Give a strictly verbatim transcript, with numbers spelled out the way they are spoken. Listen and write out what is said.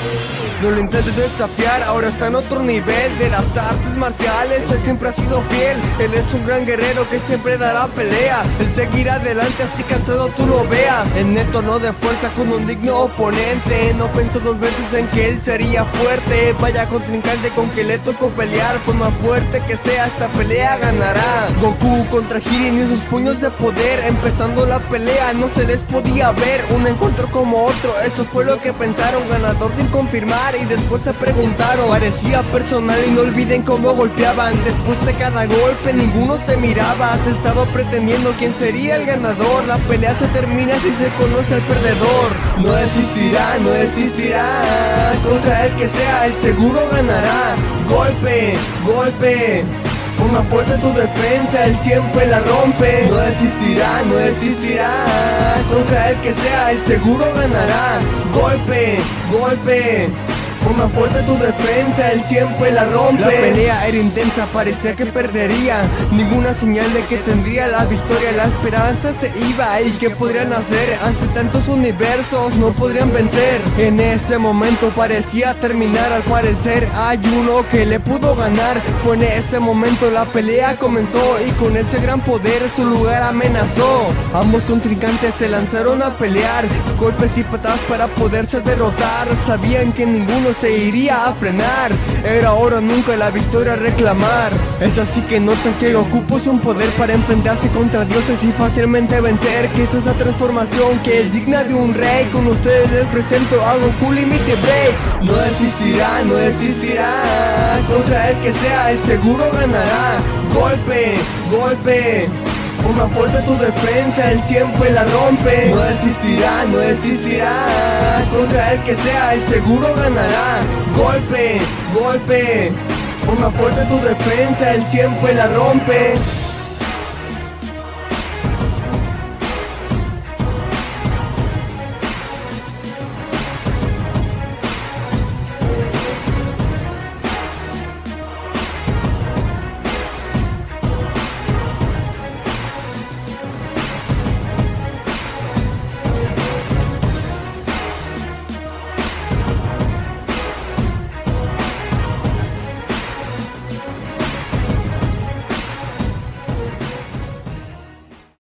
No lo intentes desafiar, ahora está en otro nivel de las artes marciales. Él siempre ha sido fiel, él es un gran guerrero que siempre dará pelea. Él seguirá adelante así cansado tú lo veas. En el torneo de fuerza con un digno oponente, no pensó dos veces en que él sería fuerte. Vaya contrincante con que le tocó pelear, por más fuerte que sea esta pelea ganará. Goku contra Jiren y sus puños de poder, empezando la pelea no se les podía ver un encuentro como otro, eso fue lo que pensaron. Ganador sin confirmar y después se preguntaron. Parecía personal y no olviden cómo golpeaban. Después de cada golpe ninguno se miraba. Se estaba pretendiendo quién sería el ganador. La pelea se termina si se conoce al perdedor. No existirá, no existirá contra el que sea, el seguro ganará. Golpe, golpe, ponga fuerte tu defensa, él siempre la rompe. No existirá, no existirá contra el que sea, el seguro ganará. Golpe, golpe, ponga fuerte tu defensa, él siempre la rompe. La pelea era intensa, parecía que perdería. Ninguna señal de que tendría la victoria. La esperanza se iba, ¿y qué podrían hacer? Ante tantos universos no podrían vencer. En ese momento parecía terminar, al parecer hay uno que le pudo ganar. Fue en ese momento la pelea comenzó y con ese gran poder su lugar amenazó. Ambos contrincantes se lanzaron a pelear, golpes y patadas para poderse derrotar. Sabían que ninguno se iría a frenar, era ahora o nunca la victoria a reclamar. Es así que notan que Goku puso un poder para enfrentarse contra dioses y fácilmente vencer. Que es esa transformación que es digna de un rey. Con ustedes les presento a Goku Limite Break. No existirá, no existirá contra el que sea, el seguro ganará. Golpe, golpe, ponga fuerte tu defensa, él siempre la rompe. No existirá, no existirá contra el que sea, el seguro ganará. Golpe, golpe, ponga fuerte tu defensa, él siempre la rompe.